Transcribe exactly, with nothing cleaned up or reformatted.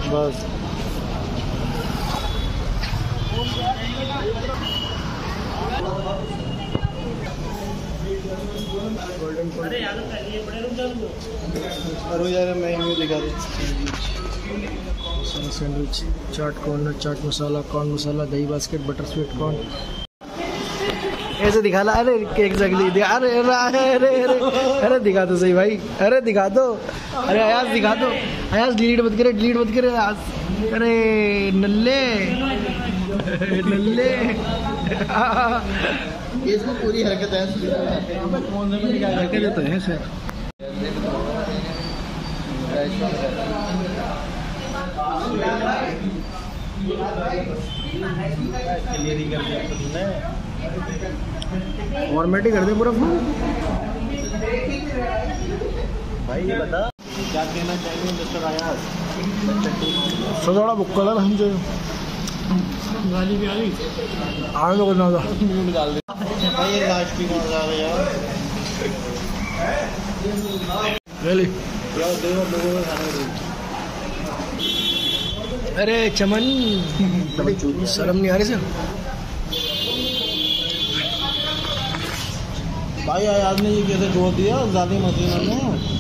बस अरे यार ये बड़े रुक जाओ रुक जा रहे मैं ही दिखा दूँ। Sandwich, chaat corner, chaat masala, corn masala, दही बास्केट, बटर स्वीट कॉर्न। ऐसे दिखा ला। अरे एग्जैक्टली। अरे अरे अरे अरे अरे दिखा दो सही भाई। अरे दिखा दो। अरे अयाज दिखा दो। अयाज डिलीट मत करे, डिलीट मत करे अयाज। अरे नल्ले नल्ले इसमें पूरी हरकत है। हरकत तो है सर। फॉर्मेट ही कर दे पूरा फोन। भाई ये बता क्या कहना चाहिए मिस्टर अयाज? सदौड़ा बुक कलर हम जो गाली भी आ गई। आगे तो करना था। म्यूट डाल दे भाई। ये लास्ट भी कौन सा है यार? ले यार देखो लोगों को खाने दो। अरे चमन शर्म नहीं आ रही सर? भाई अयाज ने ये कैसे छोड़ दिया? ज़्यादा मशीनों में